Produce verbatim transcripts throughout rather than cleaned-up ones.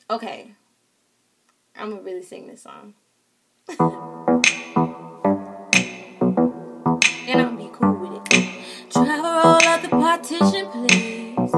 Okay. I'm gonna really sing this song. And I'm gonna be cool with it. Driver, roll out the partition, please.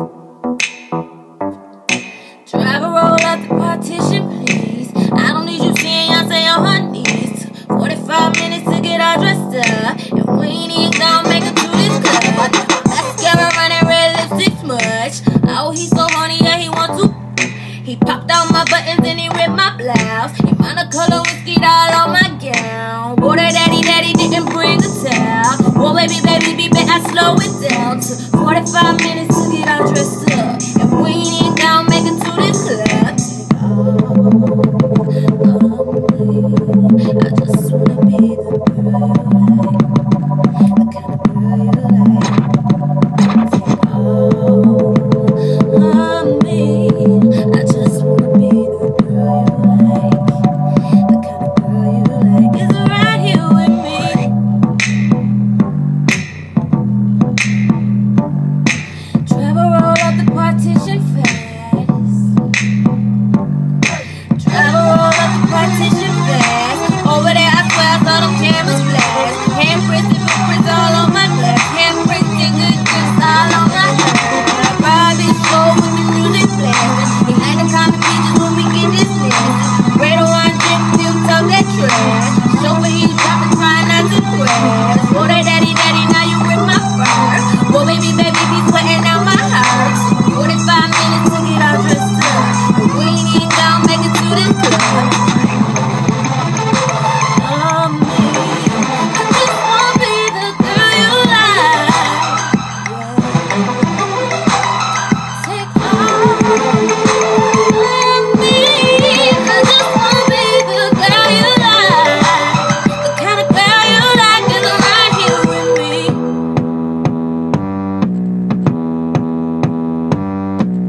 Driver, roll out the partition, please. I don't need you seeing Beyonce on her knees. forty-five minutes to get all dressed up, and we ain't even gonna make it to this club. Mascara running, red lipstick smudge. Oh, he's so horny, yeah, he want to. He popped out my buttons and he ripped my blouse. He monocolor whiskey all on my gown. Boy, that daddy, daddy didn't bring a towel. Boy, baby, baby, baby, I slow it down to forty-five minutes to get all dressed up, and we ain't even gonna make it to this club. Oh, oh, please, I just wanna be the girl you like, the kind of girl you like. Take all of me. I